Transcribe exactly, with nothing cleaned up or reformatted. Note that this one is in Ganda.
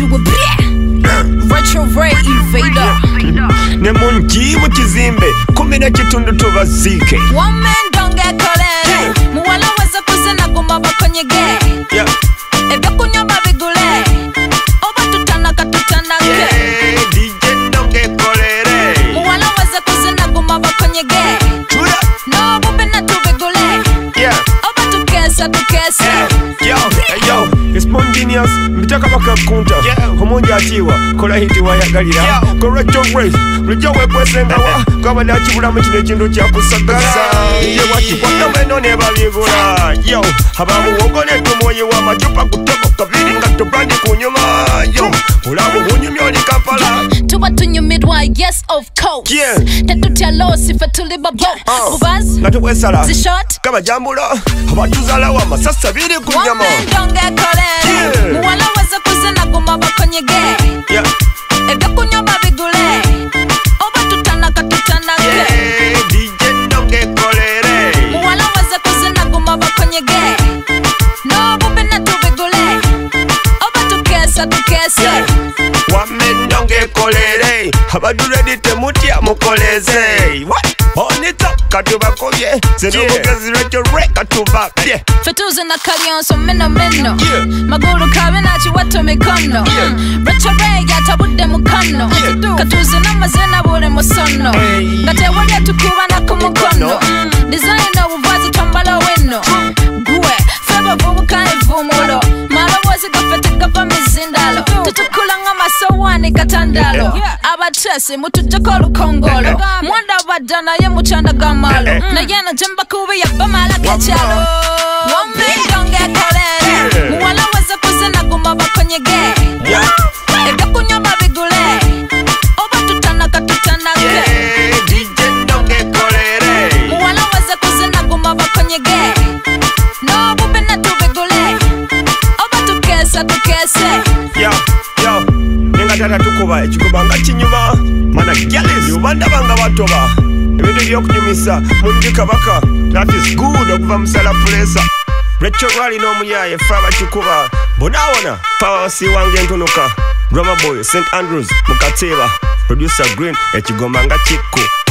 do a bleh. Retro Ray Invader. Ne mungi mu kizimbe kumi na kitundu tubazike. One man don't get kolere. Muwala weza kuzina guma bakonyege. Yeah. Ebya kunywa babigule. Oba tutana katutana ke. D J don't get kolere. Muwala weza kuzina guma bakonyege. Chula. No bupe na tubigule. Yeah. Oba tukesa tukesa. Yo, hey yo, it's spontaneous. Mbitaka baka kunta. Homonja atiwa, kola hiti wayagalira. Correct your race. Rujo wekwesenga wa. Kwa na chibula mchine chindu cha kusagaza. Iye wati kwa weno ne babigula. Yo, habamu wongone tumoye wa machupa kutoka kabiri ngato brandi kunyuma. Yo, ulamu hunyumyo ni Kampala. Tuba tunyumidwa, yes of course. Yeah. Tetutia lo sifa tuliba bo. Bubaz. Natubwe sala. Zishot. Kama jambula. Habatuzala wa masasa biri kunyama. One man don't get kolere. Muwala weza kuzina guma bakonyege. Yeah. Ebya kunywa babigule. Oba tutana katutana ke. D J don't get kolere. Muwala weza kuzina guma bakonyege. No bupe na tubigule. Oba tukesa tukese. One man don't get kolere. Habadu ready temutia mukoleze. What? On it up, katubakobye. Zeno mugezi Retro Ray katubakye. Fetuze na kalionso meno meno. Magulu kabe na chiwato mikono. Retro Ray yatabudde mukono. Katuze na mazena bule musono. Ngate wale tukuba na kumukono. Design obuvazi tambala weno. Gwe, feba vubu kane vumulo. Malo wazi gafete gava mizindalo. Tutukula nga masowani katandalo. Abatresi mutujako lukongolo. Mwanda badana ye muchanda gamalo. Na yana jemba kubi ya bamala kachalo. One man don't get kolere. Muwala weza kuzina guma bakonyege. Ebya kunywa babigule. Oba tutana katutana ke. D J don't get kolere. Muwala weza kuzina guma bakonyege. No bupe na tubigule. Oba tukesa tukese. Yo, yo. Nenga tata tukuba ekikubanga kinyuma. Mana gyalezi ubanda banga batoba. Ebintu byokunyumisa mungi kabaka. That is good okuva musala pulesa. Retro Ray n'omuyaye faba kikuba. Bonawona power si wange ntunuka. Drummer boy Saint Andrews Mukateba. Producer Green ekigoma nga kikku.